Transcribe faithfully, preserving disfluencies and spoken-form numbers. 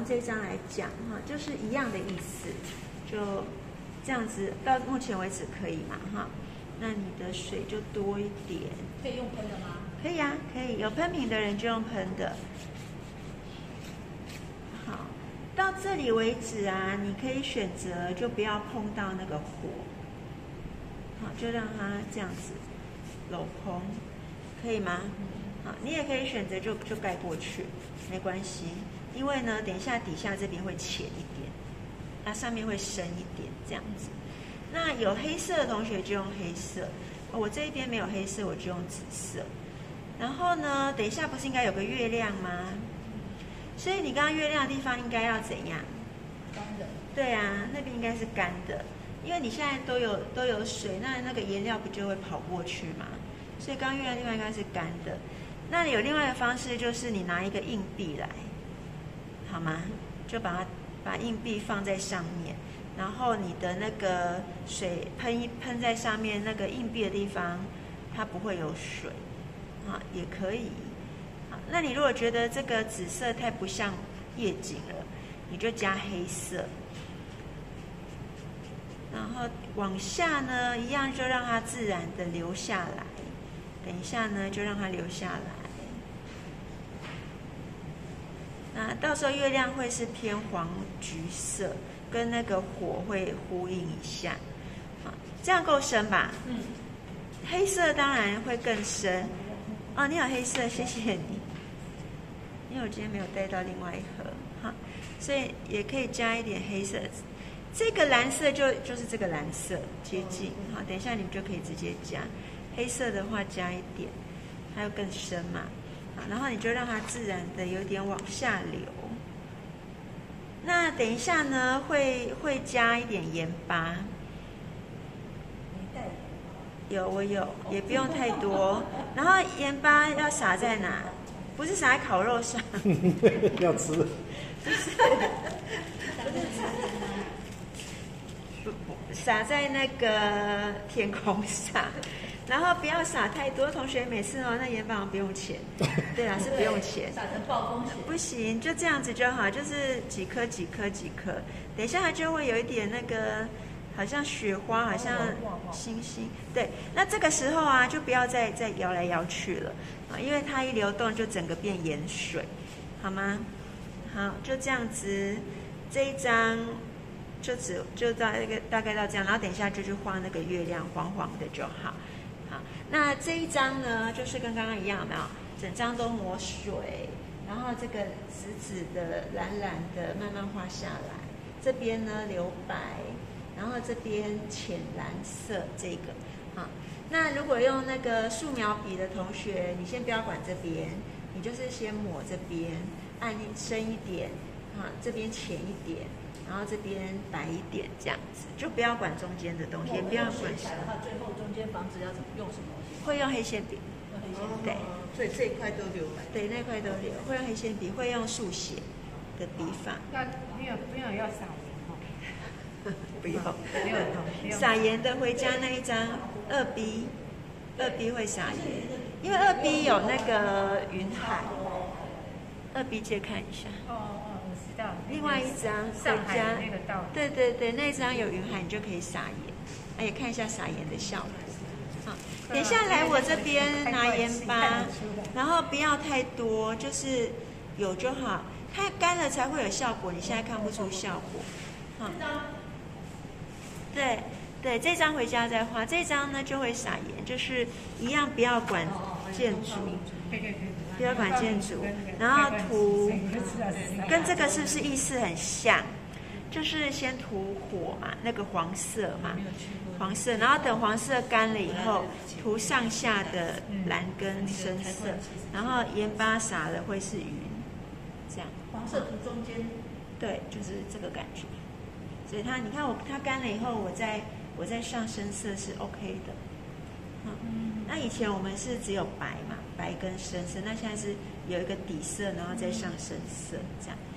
这张来讲哈，就是一样的意思，就这样子，到目前为止可以嘛哈？那你的水就多一点。 可以用喷的吗？ 可以啊，可以，有喷瓶的人就用喷的。好，到这里为止啊，你可以选择就不要碰到那个火，好，就让它这样子镂空，可以吗？好，你也可以选择就就盖过去，没关系，因为呢，等一下底下这边会浅一点，那上面会深一点，这样子。那有黑色的同学就用黑色，我这一边没有黑色，我就用紫色。然后呢，等一下不是应该有个月亮吗？所以你刚刚月亮的地方应该要怎样？ 干的。对啊，那边应该是干的，因为你现在都有都有水，那那个颜料不就会跑过去吗？所以刚刚月亮的地方应该是干的。那有另外一个方式，就是你拿一个硬币来，好吗？就把它把硬币放在上面，然后你的那个水喷一喷在上面，那个硬币的地方它不会有水。啊，也可以。好，那你如果觉得这个紫色太不像夜景了，你就加黑色。然后往下呢，一样就让它自然的流下来。等一下呢，就让它流下来。那到时候月亮会是偏黄橘色，跟那个火会呼应一下。好，这样够深吧？嗯。黑色当然会更深。哦，你有黑色，谢谢你。因为我今天没有带到另外一盒，哈，所以也可以加一点黑色。这个蓝色就就是这个蓝色接近，好，等一下你们就可以直接加。黑色的话加一点，还有更深嘛，好，然后你就让它自然的有点往下流。那等一下呢，会会加一点盐巴。有，我有，也不用太多。然后盐巴要撒在哪？不是撒在烤肉上。 要吃。不是，撒在那个天空上。然后不要撒太多，同学每次哦，那盐巴好像不用钱。对啊，是不用钱。 撒成暴风雪。 不行，就这样子就好，就是几颗几颗几颗。等一下它就会有一点那个。好像雪花，好像星星，对。那这个时候啊，就不要再再摇来摇去了啊，因为它一流动就整个变盐水，好吗？好，就这样子，这一张就只就到那个大概到这样，然后等一下就去画那个月亮，黄黄的就好。好，那这一张呢，就是跟刚刚一样，有没有？整张都抹水，然后这个紫紫的、蓝蓝的慢慢画下来，这边呢留白。然后这边浅蓝色这个，啊，那如果用那个素描笔的同学，你先不要管这边，你就是先抹这边，暗深一点，啊，这边浅一点，然后这边白一点，这样子，就不要管中间的东西，也不要管。 起来的话，最后中间房子要怎么用什么东西？ 会用黑线笔。 用黑线笔。 对。 所以这一块都留白。 对，那块都留，会用黑线笔，会用速写的笔法。 那没有没有要撒。 不用， 没有撒盐的回家那一张二 B， 二 B 会撒盐，因为二 B 有那个云海，二 B 借看一下。 哦哦，我知道。 另外一张上海的那个道理。 对对对，那张有云海，你就可以撒盐，哎，看一下撒盐的效果。好，等一下来我这边拿盐巴，然后不要太多，就是有就好，它干了才会有效果，你现在看不出效果。好。对对，这张回家再画，这张呢就会撒盐，就是一样不要管建筑，不要管建筑，然后涂，跟这个是不是意思很像？就是先涂火嘛，那个黄色嘛，黄色，然后等黄色干了以后，涂上下的蓝跟深色，然后盐巴撒了会是云，这样。 黄色涂中间。 对，就是这个感觉。所以它，你看我它干了以后，我再我再上深色是 OK 的。嗯，那以前我们是只有白嘛，白跟深色，那现在是有一个底色，然后再上深色这样。